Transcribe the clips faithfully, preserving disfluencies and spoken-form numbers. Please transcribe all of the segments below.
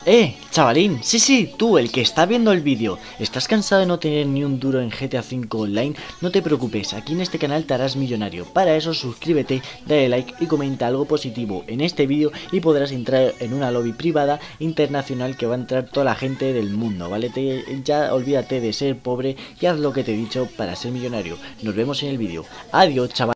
Eh, chavalín, sí, sí, tú, el que está viendo el vídeo, ¿estás cansado de no tener ni un duro en G T A cinco Online? No te preocupes, aquí en este canal te harás millonario. Para eso suscríbete, dale like y comenta algo positivo en este vídeo y podrás entrar en una lobby privada internacional que va a entrar toda la gente del mundo, ¿vale? Te, ya olvídate de ser pobre y haz lo que te he dicho para ser millonario. Nos vemos en el vídeo. Adiós, chaval.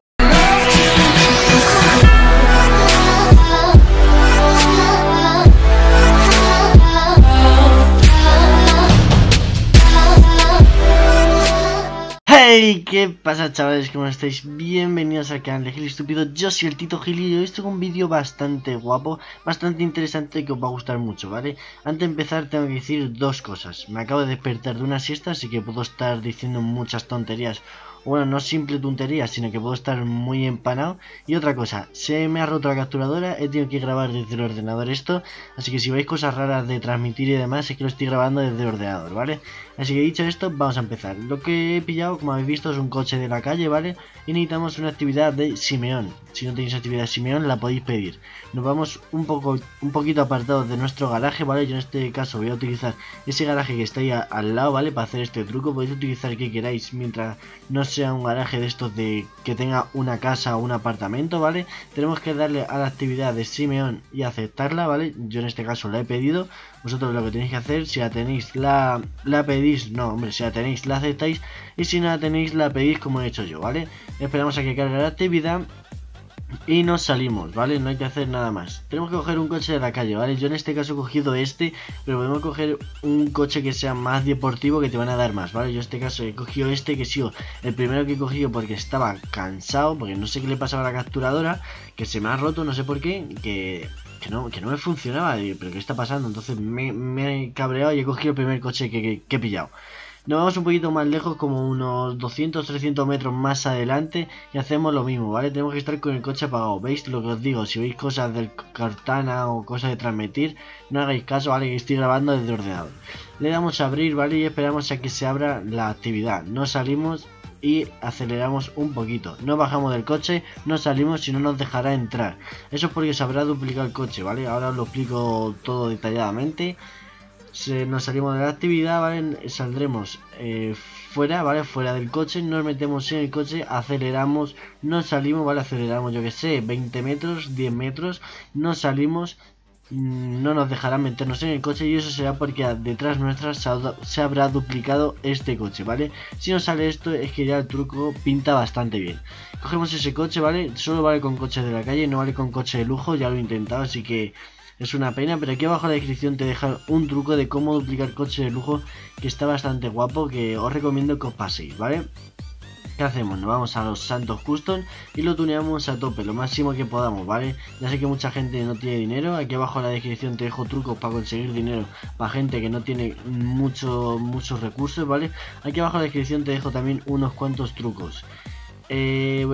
Hey, ¿qué pasa, chavales? ¿Cómo estáis? Bienvenidos al canal de Gil Estúpido. Yo soy el Tito Gil y hoy estoy con un vídeo bastante guapo, bastante interesante que os va a gustar mucho, ¿vale? Antes de empezar tengo que decir dos cosas. Me acabo de despertar de una siesta, así que puedo estar diciendo muchas tonterías. Bueno, no simple tonterías, sino que puedo estar muy empanado. Y otra cosa, se me ha roto la capturadora, he tenido que grabar desde el ordenador esto. Así que si veis cosas raras de transmitir y demás, es que lo estoy grabando desde el ordenador, ¿vale? Así que dicho esto, vamos a empezar. Lo que he pillado, como habéis visto, es un coche de la calle, ¿vale? Y necesitamos una actividad de Simeón. Si no tenéis actividad de Simeón, la podéis pedir. Nos vamos un poco, un poquito apartados de nuestro garaje, ¿vale? Yo en este caso voy a utilizar ese garaje que está ahí a, al lado, ¿vale? Para hacer este truco. Podéis utilizar el que queráis mientras no sea un garaje de estos de que tenga una casa o un apartamento, ¿vale? Tenemos que darle a la actividad de Simeón y aceptarla, ¿vale? Yo en este caso la he pedido. Vosotros lo que tenéis que hacer, si la tenéis, la, la pedís, no, hombre, si la tenéis, la aceptáis. Y si no la tenéis, la pedís como he hecho yo, ¿vale? Esperamos a que cargue la actividad y nos salimos, ¿vale? No hay que hacer nada más. Tenemos que coger un coche de la calle, ¿vale? Yo en este caso he cogido este, pero podemos coger un coche que sea más deportivo, que te van a dar más, ¿vale? Yo en este caso he cogido este, que ha sido el primero que he cogido porque estaba cansado, porque no sé qué le pasaba a la capturadora, que se me ha roto, no sé por qué, que... Que no, que no me funcionaba, pero ¿qué está pasando? Entonces me, me he cabreado y he cogido el primer coche que, que, que he pillado. Nos vamos un poquito más lejos, como unos doscientos trescientos metros más adelante, y hacemos lo mismo, ¿vale? Tenemos que estar con el coche apagado. ¿Veis lo que os digo? Si veis cosas del Cortana o cosas de transmitir, no hagáis caso, ¿vale? Que estoy grabando desde el ordenador. Le damos a abrir, ¿vale? Y esperamos a que se abra la actividad. No salimos y aceleramos un poquito, no bajamos del coche, no salimos, si no nos dejará entrar. Eso es porque se habrá duplicado el coche, ¿vale? Ahora os lo explico todo detalladamente. Se, nos salimos de la actividad, ¿vale? Saldremos eh, fuera, ¿vale? Fuera del coche, nos metemos en el coche, aceleramos, nos salimos, ¿vale? Aceleramos, yo que sé, veinte metros, diez metros, nos salimos. No nos dejarán meternos en el coche y eso será porque detrás nuestra se habrá duplicado este coche, ¿vale? Si nos sale esto es que ya el truco pinta bastante bien. Cogemos ese coche, ¿vale? Solo vale con coches de la calle, no vale con coche de lujo, ya lo he intentado, así que es una pena. Pero aquí abajo en la descripción te dejan un truco de cómo duplicar coches de lujo que está bastante guapo, que os recomiendo que os paséis, ¿vale? ¿Qué hacemos? Nos vamos a los Santos Custom y lo tuneamos a tope, lo máximo que podamos, ¿vale? Ya sé que mucha gente no tiene dinero. Aquí abajo en la descripción te dejo trucos para conseguir dinero para gente que no tiene mucho, muchos recursos, ¿vale? Aquí abajo en la descripción te dejo también unos cuantos trucos. Eh,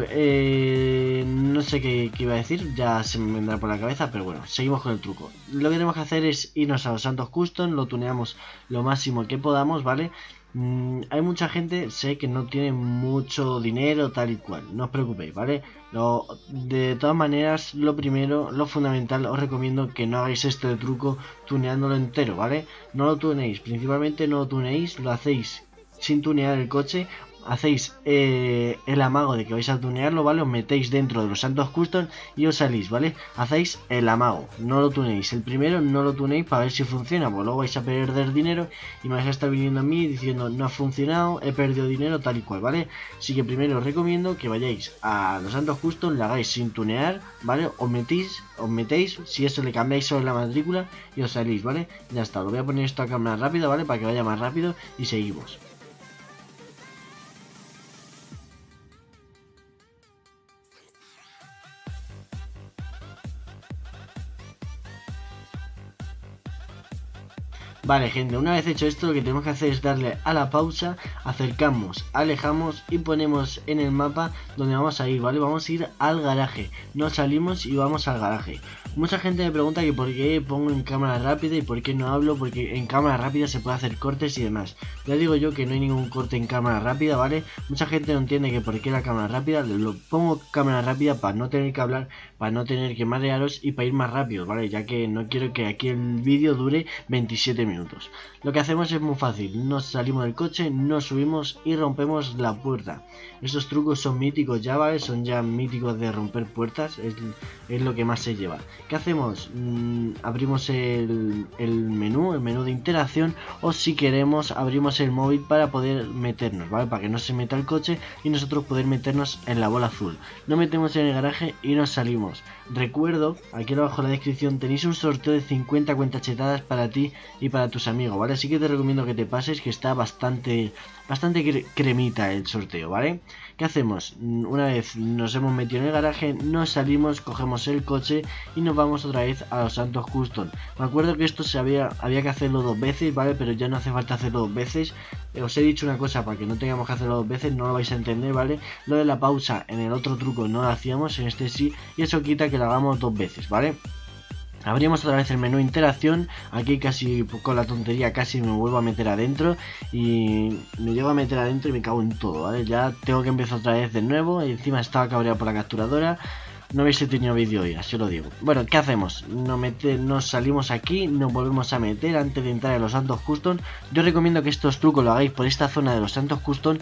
eh, no sé qué, qué iba a decir, ya se me vendrá por la cabeza, pero bueno, seguimos con el truco. Lo que tenemos que hacer es irnos a los Santos Custom, lo tuneamos lo máximo que podamos, ¿vale? Mm, hay mucha gente, sé que no tiene mucho dinero, tal y cual, no os preocupéis, ¿vale? Lo, de todas maneras, lo primero, lo fundamental, os recomiendo que no hagáis este truco tuneándolo entero, ¿vale? No lo tuneéis, principalmente no lo tuneéis, lo hacéis sin tunear el coche. Hacéis eh, el amago de que vais a tunearlo, ¿vale? Os metéis dentro de los Santos Custom y os salís, ¿vale? Hacéis el amago, no lo tuneéis. El primero no lo tuneéis para ver si funciona, pues luego vais a perder dinero y me vais a estar viniendo a mí diciendo no ha funcionado, he perdido dinero, tal y cual, ¿vale? Así que primero os recomiendo que vayáis a los Santos Custom, lo hagáis sin tunear, ¿vale? Os metéis, os metéis, si eso le cambiáis solo la matrícula y os salís, ¿vale? Ya está, lo voy a poner esto a cámara rápida, ¿vale? Para que vaya más rápido y seguimos. Vale, gente, una vez hecho esto, lo que tenemos que hacer es darle a la pausa, acercamos, alejamos y ponemos en el mapa donde vamos a ir, ¿vale? Vamos a ir al garaje, nos salimos y vamos al garaje. Mucha gente me pregunta que por qué pongo en cámara rápida y por qué no hablo, porque en cámara rápida se puede hacer cortes y demás. Ya digo yo que no hay ningún corte en cámara rápida, ¿vale? Mucha gente no entiende que por qué la cámara rápida, lo pongo cámara rápida para no tener que hablar, para no tener que marearos y para ir más rápido, ¿vale? Ya que no quiero que aquí el vídeo dure veintisiete minutos. Lo que hacemos es muy fácil, nos salimos del coche, nos subimos y rompemos la puerta. Estos trucos son míticos ya, ¿vale? Son ya míticos de romper puertas, es, es lo que más se lleva. ¿Qué hacemos? Mm, abrimos el, el menú, el menú de interacción, o si queremos abrimos el móvil para poder meternos, ¿vale? Para que no se meta el coche y nosotros poder meternos en la bola azul. Nos metemos en el garaje y nos salimos. Recuerdo, aquí abajo en la descripción tenéis un sorteo de cincuenta cuentas chetadas para ti y para tus amigos, ¿vale? Así que te recomiendo que te pases, que está bastante, bastante cre cremita el sorteo, ¿vale? ¿Qué hacemos? Una vez nos hemos metido en el garaje, nos salimos, cogemos el coche y nos vamos otra vez a los Santos Custom. Me acuerdo que esto se había, había que hacerlo dos veces, ¿vale? Pero ya no hace falta hacerlo dos veces. Os he dicho una cosa para que no tengamos que hacerlo dos veces, no lo vais a entender, ¿vale? Lo de la pausa en el otro truco no lo hacíamos, en este sí, y eso quita que lo hagamos dos veces, ¿vale? Abrimos otra vez el menú interacción, aquí casi con la tontería casi me vuelvo a meter adentro y me llevo a meter adentro y me cago en todo, ¿vale? Ya tengo que empezar otra vez de nuevo y encima estaba cabreado por la capturadora. No habéis tenido vídeo hoy, así os lo digo. Bueno, ¿qué hacemos? Nos, mete, nos salimos aquí, nos volvemos a meter antes de entrar en los Santos Custom. Yo recomiendo que estos trucos lo hagáis por esta zona de los Santos Custom,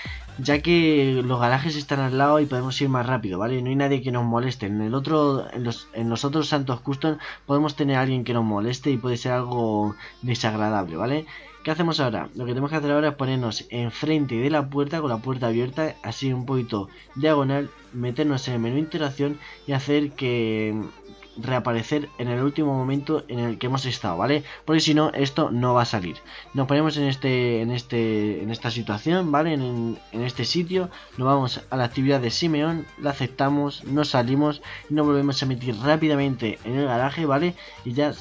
ya que los garajes están al lado y podemos ir más rápido, ¿vale? No hay nadie que nos moleste. En el otro, en los, en los otros Santos Custom podemos tener a alguien que nos moleste y puede ser algo desagradable, ¿vale? ¿Qué hacemos ahora? Lo que tenemos que hacer ahora es ponernos enfrente de la puerta, con la puerta abierta, así un poquito diagonal, meternos en el menú interacción y hacer que reaparecer en el último momento en el que hemos estado, ¿vale? Porque si no, esto no va a salir. Nos ponemos en este, en este, en esta situación, ¿vale? En, en este sitio, nos vamos a la actividad de Simeón, la aceptamos, nos salimos y nos volvemos a meter rápidamente en el garaje, ¿vale? Y ya,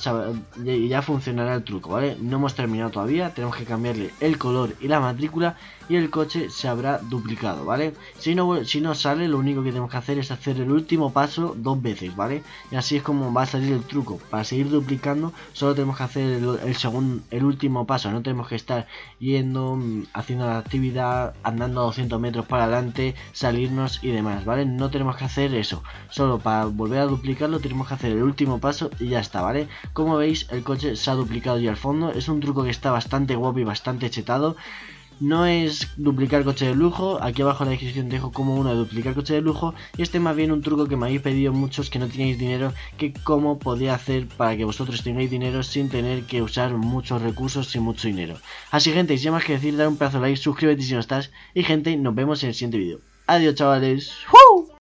y ya funcionará el truco, ¿vale? No hemos terminado todavía, tenemos que cambiarle el color y la matrícula y el coche se habrá duplicado, ¿vale? Si no, si no sale, lo único que tenemos que hacer es hacer el último paso dos veces, ¿vale? Y así es como va a salir el truco. Para seguir duplicando solo tenemos que hacer el, el segundo, el último paso, no tenemos que estar yendo, haciendo la actividad, andando doscientos metros para adelante, salirnos y demás, ¿vale? No tenemos que hacer eso, solo para volver a duplicarlo tenemos que hacer el último paso y ya está, ¿vale? Como veis, el coche se ha duplicado ya al fondo, es un truco que está bastante guapo y bastante chetado. No es duplicar coche de lujo, aquí abajo en la descripción dejo como uno de duplicar coche de lujo. Y este más bien un truco que me habéis pedido muchos que no tenéis dinero, que cómo podía hacer para que vosotros tengáis dinero sin tener que usar muchos recursos y mucho dinero. Así gente, sin más que decir, dar un pedazo de like, suscríbete si no estás y gente, nos vemos en el siguiente vídeo. Adiós chavales. ¡Uh!